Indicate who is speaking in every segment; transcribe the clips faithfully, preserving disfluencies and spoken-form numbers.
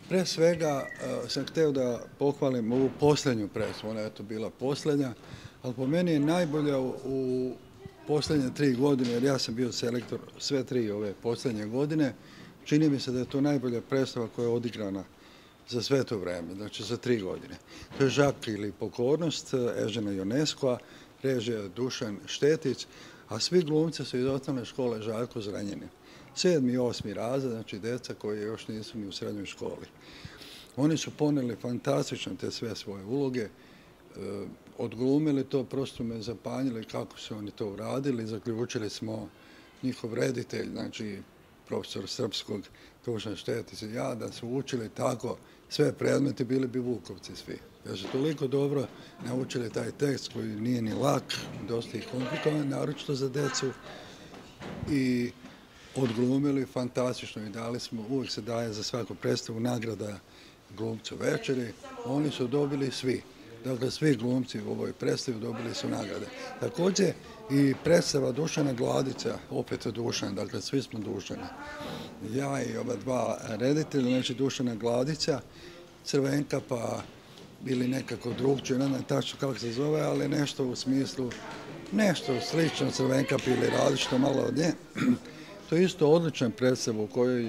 Speaker 1: Pre svega sam htio da pohvalim ovu posljednju predstavu, ona je to bila posljednja, ali po meni je najbolja u posljednje tri godine, jer ja sam bio selektor sve tri ove posljednje godine. Čini mi se da je to najbolja predstava koja je odigrana za sve to vreme, znači za tri godine. To je Žak ili Pokornost, Ežena Ionescoa, režija Dušan Štetić, a svi glumci su iz osnovne škole Žarko Zrenjanin. Sedmi i osmi razred, znači djeca koji još nisu ni u srednjoj školi. Oni su poneli fantastično te sve svoje uloge, odglumili to, prosto me zapanjili kako su oni to uradili. Zaključili smo njihov reditelj, znači profesor srpskog Dušan Štetić i ja, da su učili tako sve predmete, bili bi Vukovci svi. Jer su toliko dobro naučili taj tekst koji nije ni lak, dosta ih komplikovan, naročito za decu, i odglumili fantastično i dali smo, uvijek se daje za svaku predstavu nagrada glumcu večeri, oni su dobili svi. Dakle, svi glumci u ovoj predstavi dobili su nagrade. Također i predstava Dušana Gladića, opet Dušan, dakle svi smo Dušani. Ja i ova dva reditelja, znači Dušana Gladića, Crvenka pa ili nekako drugčije, ne znam tačno kako se zove, ali nešto u smislu, nešto slično Crvenka ili različito malo od nje. To je isto odličan predstav u kojoj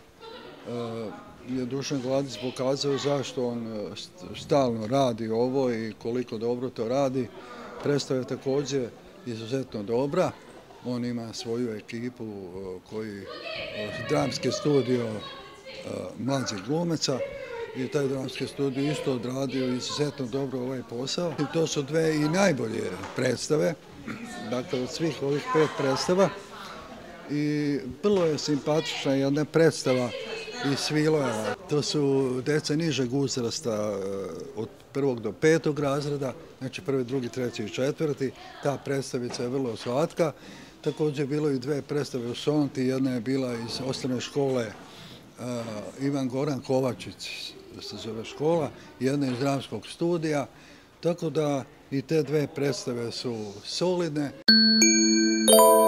Speaker 1: je Dušan Gladić pokazao zašto on stalno radi ovo i koliko dobro to radi. Predstava je također izuzetno dobra. On ima svoju ekipu koji dramski studio mlađih glumaca i taj dramski studio isto odradio izuzetno dobro ovaj posao. I to su dve i najbolje predstave, dakle od svih ovih pet predstava. I vrlo je simpatična jedna predstava iz Svilojeva. To su deca nižeg uzrasta od prvog do petog razreda, znači prvi, drugi, treći i četvrti. Ta predstavica je vrlo slatka. Također je bilo i dve predstave u Sonti, jedna je bila iz osnovne škole Ivan Goran Kovačić, se zove škola, jedna iz dramskog studija, tako da i te dve predstave su solidne.